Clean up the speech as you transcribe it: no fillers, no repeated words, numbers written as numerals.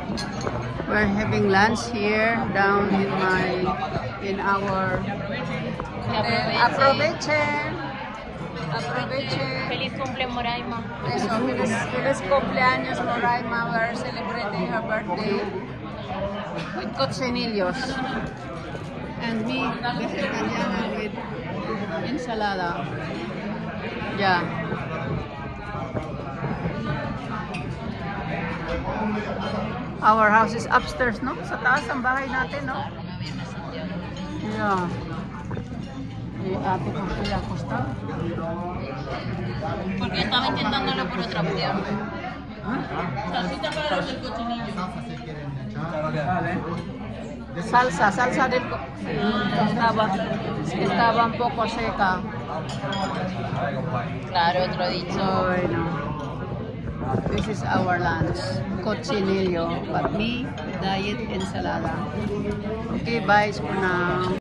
We're having lunch here down in our aproveche. Feliz cumple, Moraima. Eso, feliz cumpleaños, Moraima. We're celebrating her birthday with cochinillos. And me, vegetariana with ensalada. Yeah. Our house is upstairs, no? Sa taas ang bahay natin, no? Yeah. Ate ko sila Costa. Porque estaba intentándolo por otra opción. Salsita para los del cochinillo. Salsa del estaba un poco seca. Claro, otro dicho. Bueno. This is our lunch, cochinillo, but me, diet ensalada. Okay, bye for now.